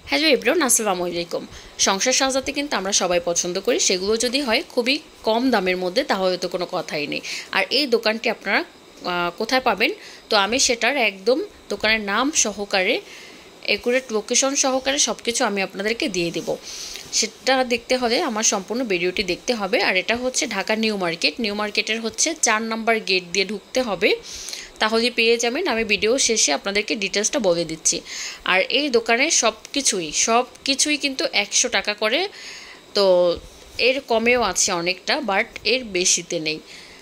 Hello everyone, আসসালামু আলাইকুম। সংসার সাজাতে কিন্তু আমরা সবাই পছন্দ করি, সেগুলো যদি হয় খুবই কম দামের মধ্যে তাহলে তো কোনো কথাই নেই। আর এই দোকানটি আপনারা কোথায় পাবেন, তো আমি সেটার একদম দোকানের নাম সহকারে একুরেট লোকেশন সহকারে সব কিছু আমি আপনাদেরকে দিয়ে দেব। সেটা দেখতে হলে আমার সম্পূর্ণ ভিডিওটি দেখতে হবে। আর এটা হচ্ছে ঢাকা নিউ মার্কেট। নিউ মার্কেটের হচ্ছে 4 নম্বর গেট দিয়ে ঢুকতে হবে, তাহলে পেয়ে যাবেন। আমি ভিডিও শেষে আপনাদেরকে ডিটেলসটা বলে দিচ্ছি। আর এই দোকানে সব কিছুই কিন্তু 100 টাকা করে, তো এর কমেও আছে অনেকটা, বাট এর বেশিতে নেই।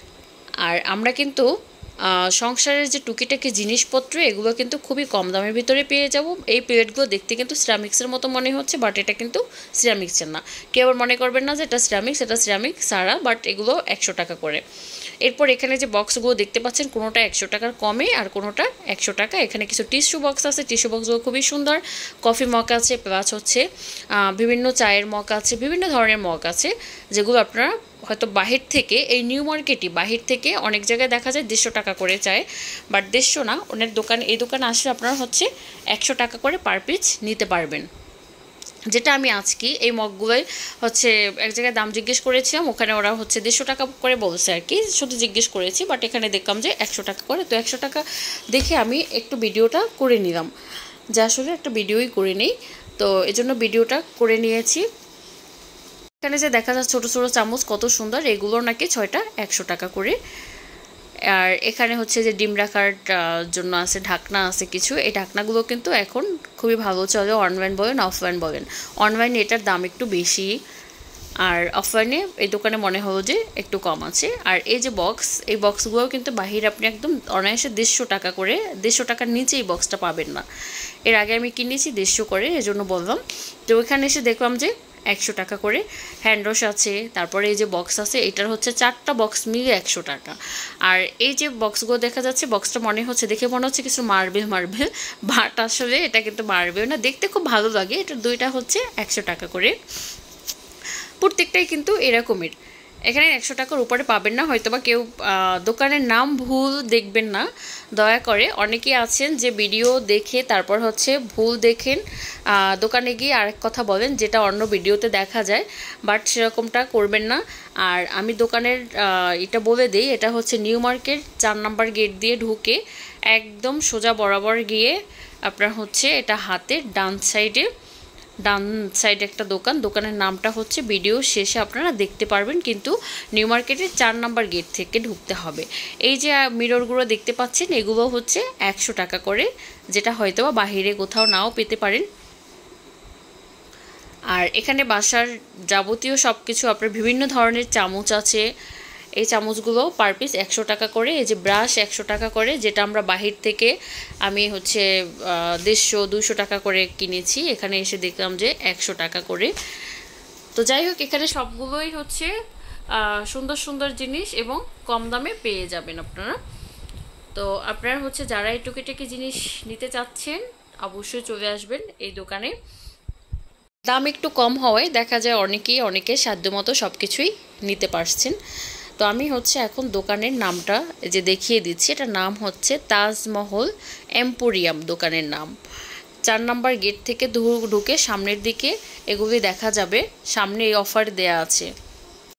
আর আমরা কিন্তু সংসারের যে টুকিটাকি জিনিসপত্র এগুলো কিন্তু খুবই কম দামের ভিতরে পেয়ে যাব। এই প্লেটগুলো দেখতে কিন্তু সিরামিক্সের মতো মনে হচ্ছে, বাট এটা কিন্তু সিরামিক্সের না। কেউ আবার মনে করবেন না যে এটা সিরামিক্স, এটা সিরামিক সারা, বাট এগুলো 100 টাকা করে। এরপর এখানে যে বক্সগুলো দেখতে পাচ্ছেন, কোনোটা 100 টাকার কমে আর কোনোটা 100 টাকা। এখানে কিছু টিস্যু বক্স আছে, টিস্যু বক্সগুলো খুবই সুন্দর। কফি মগ আছে, প্লাস হচ্ছে বিভিন্ন চায়ের মগ আছে, বিভিন্ন ধরনের মগ আছে, যেগুলো আপনারা হয়তো বাহির থেকে, এই নিউ মার্কেটই বাহির থেকে অনেক জায়গায় দেখা যায় 150 টাকা করে চায়, বাট 150 না, অনেক দোকান, এই দোকানে আসলে আপনারা হচ্ছে 100 টাকা করে পার পিস নিতে পারবেন। যেটা আমি আজকে এই মগগুলোই হচ্ছে এক জায়গায় দাম জিজ্ঞেস করেছিলাম, ওখানে ওরা হচ্ছে 150 টাকা করে বলছে আর কি, শুধু জিজ্ঞেস করেছি, বাট এখানে দেখলাম যে 100 টাকা করে। তো 100 টাকা দেখে আমি একটু ভিডিওটা করে নিলাম, যে আসলে একটা ভিডিওই করে নিই, তো এজন্য ভিডিওটা করে নিয়েছি। এখানে যে দেখা যাচ্ছে ছোটো ছোটো চামচ কত সুন্দর, এগুলোর নাকি 6টা 100 টাকা করে। আর এখানে হচ্ছে যে ডিম রাখার জন্য আছে ঢাকনা আছে কিছু, এই ঢাকনাগুলো কিন্তু এখন খুবই ভালো চলে, অনলাইন বলেন অফলাইন বলেন। অনলাইনে এটার দাম একটু বেশি, আর অফলাইনে এই দোকানে মনে হলো যে একটু কম আছে। আর এই যে বক্স, এই বক্সগুলোও কিন্তু বাহিরে আপনি একদম অনায়াসে 150 টাকা করে, 150 টাকার নিচে এই বক্সটা পাবেন না। এর আগে আমি কিনেছি 150 করে, এজন্য বললাম। তো ওইখানে এসে দেখলাম যে 100 টাকা করে। হ্যান্ডওয়াশ আছে, তারপরে এই যে বক্স আছে, এটার হচ্ছে 4টা বক্স মিলে 100 টাকা। আর এই যে বক্সগুলো দেখা যাচ্ছে, বক্সটা দেখে মনে হচ্ছে কিছু মার্বেল, বাট আসলে এটা কিন্তু মার্বেল না, দেখতে খুব ভালো লাগে। এটা দুইটা হচ্ছে 100 টাকা করে, প্রত্যেকটাই কিন্তু এরকমের। এখানে 100 টাকার উপরে পাবেন না, হয়তোবা কেউ দোকানের নাম ভুল দেখবেন না দয়া করে। অনেকেই আছেন যে ভিডিও দেখে তারপর হচ্ছে ভুল দেখেন, দোকানে গিয়ে আরেক কথা বলেন, যেটা অন্য ভিডিওতে দেখা যায়, বাট সেরকমটা করবেন না। আর আমি দোকানের এটা বলে দিই, এটা হচ্ছে নিউ মার্কেট 4 নম্বর গেট দিয়ে ঢুকে একদম সোজা বরাবর গিয়ে আপনার হচ্ছে এটা হাতের ডান সাইডে একটা দোকান, দোকানের নামটা হচ্ছে ভিডিও শেষে আপনারা দেখতে পারবেন, কিন্তু নিউ মার্কেটের 4 নম্বর গেট থেকে ঢুকতে হবে। এই যে মিররগুলো দেখতে পাচ্ছেন, এগুলো হচ্ছে 100 টাকা করে, যেটা হয়তো বা বাহিরে কোথাও নাও পেতে পারেন। আর এখানে বাসার যাবতীয় সব কিছু, আপনার বিভিন্ন ধরনের চামচ আছে, এই চামচগুলো পার পিস 100 টাকা করে। এই যে ব্রাশ 100 টাকা করে, যেটা আমরা বাহির থেকে আমি হচ্ছে 150-200 টাকা করে কিনেছি, এখানে এসে দেখলাম যে 100 টাকা করে। তো যাই হোক, এখানে সবগুলোই হচ্ছে সুন্দর সুন্দর জিনিস এবং কম দামে পেয়ে যাবেন আপনারা। তো আপনারা হচ্ছে যারা এই টুকিটাকি জিনিস নিতে চাচ্ছেন অবশ্যই চলে আসবেন এই দোকানে। দাম একটু কম হওয়ায় দেখা যায় অনেকে সাধ্যমতো সব কিছুই নিতে পারছেন। তো আমি হচ্ছে এখন দোকানের নামটা যে দেখিয়ে দিচ্ছি, এটার নাম হচ্ছে তাজমহল এম্পোরিয়াম দোকানের নাম। 4 নম্বর গেট থেকে ঢুকে সামনের দিকে এগুলি দেখা যাবে, সামনে এই অফার দেয়া আছে।